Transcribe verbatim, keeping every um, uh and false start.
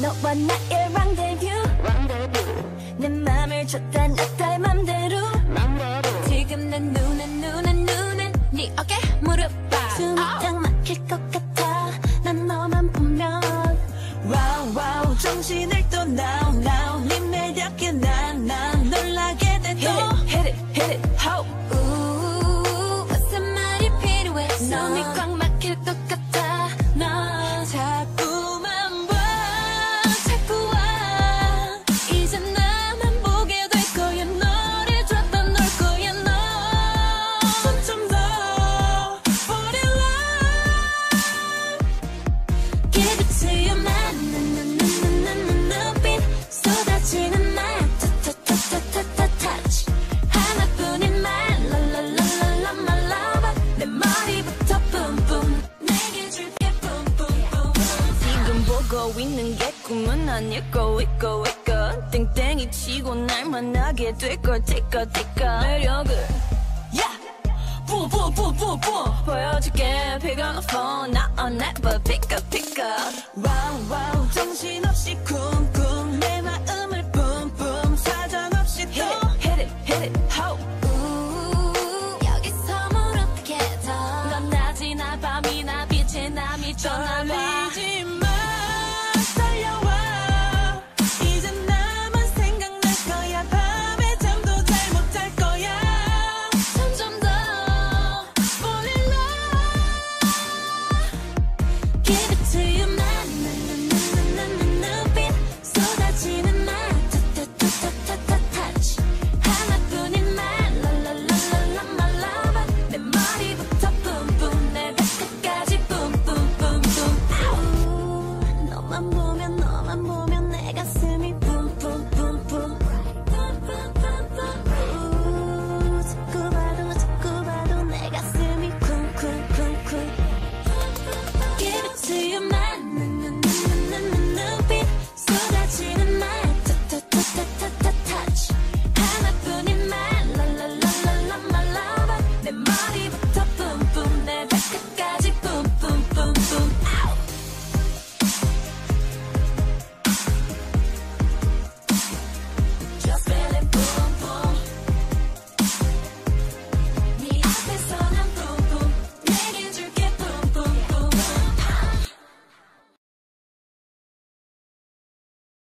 너와 나의 랑데뷰 내 맘을 줬다 놨다 맘대로 지금 내 눈에 눈에 눈에 네 어깨 무릎 봐 숨이 딱 막힐 것 같아 난 너만 보면 와우 와우 정신을 또 now now 네 매력에 난 난 놀라게 돼 또 hit it hit it ho 우 무슨 말이 필요해 숨이 꽉 막힐 것 같아 너 자꾸만 봐 자꾸 와 이제 나만 보게 될 거야 너를 줬다 놀 거야 너 점점 더 fall in love give it to your man 눈빛 쏟아지는 말 touch 하나뿐인 말 la la la la la my love 내 머리부터 boom boom 내게 줄게 boom boom boom 지금 보고 있는 게 꿈은 아닐 거 있고 있고 땡땡이 치고 날 만나게 될걸 take a take a 매력을 yeah boom boom boom boom boom 보여줄게 pick up the phone now I'll never pick up pick up wow wow 정신없이 쿵